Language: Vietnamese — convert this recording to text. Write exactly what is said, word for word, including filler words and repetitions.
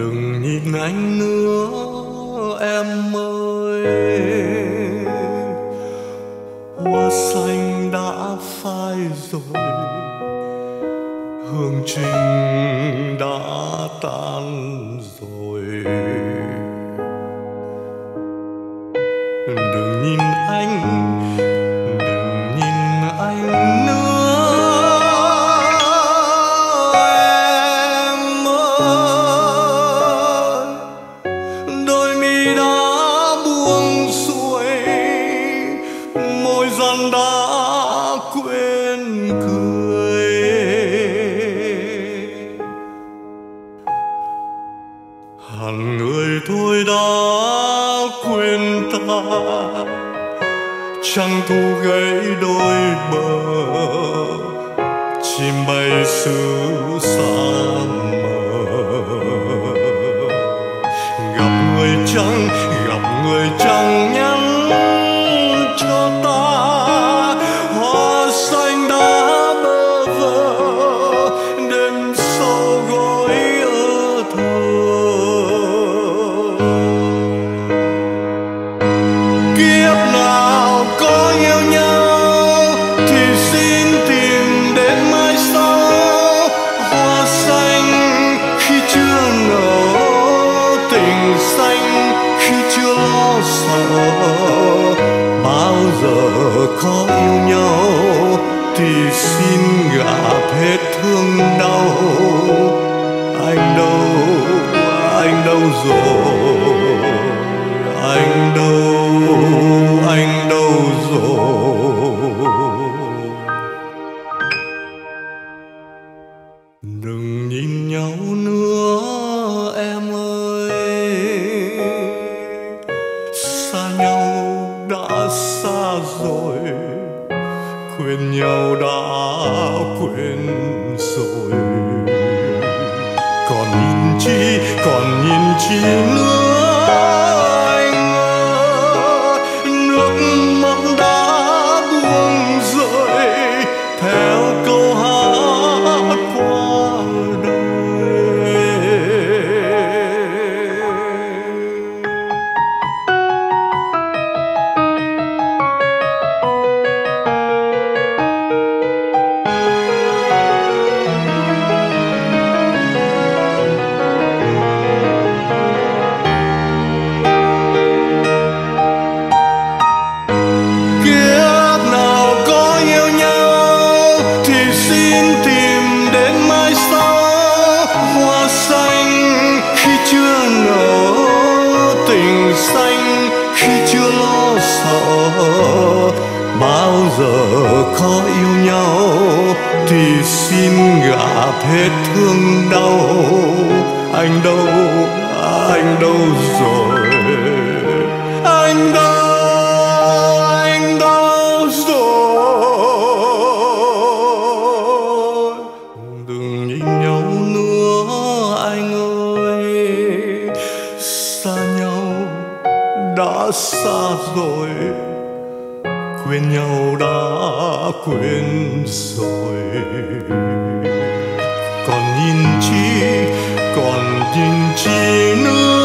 Đừng nhìn anh nữa em ơi, hoa xanh đã phai rồi, hương trình đã tan rồi. Đừng nhìn anh, đừng nhìn anh nữa em ơi, đôi mi đã buông xuôi, môi dần đã quên cười. Hẳn người thôi đã quên ta, trăng thu gãy đôi bờ, chim bay xứ xa mờ. Gặp người chẳng, gặp người chẳng nhắn cho ta, hoa xanh đã bơ vơ, đêm sâu gối ở thơ. Kiếp nào có yêu nhau thì xin tìm đến mai sau, hoa xanh khi chưa nở, tình xanh khi chưa lo sợ. Bao giờ có yêu nhau thì xin gạt hết thương đau. Anh đâu, anh đâu rồi, anh đâu, anh đâu rồi. Đừng nhìn nhau nữa em ơi, xa nhau đã xa rồi, quên nhau đã quên rồi. Còn nhìn chi, còn nhìn chi nữa anh ơi, nước mắt đã buông rơi theo câu hát qua đời. Kiếp nào có yêu nhau thì xin tìm đến mai sau, hoa xanh khi chưa nở, tình xanh khi chưa lo sợ. Bao giờ có yêu nhau thì xin gạt hết thương đau. Anh đâu, anh đâu rồi, anh đâu, anh đâu rồi. Đừng nhìn nhau nữa anh ơi, xa nhau đã xa rồi, quên nhau đã quên rồi. Còn nhìn chi, còn nhìn chi nữa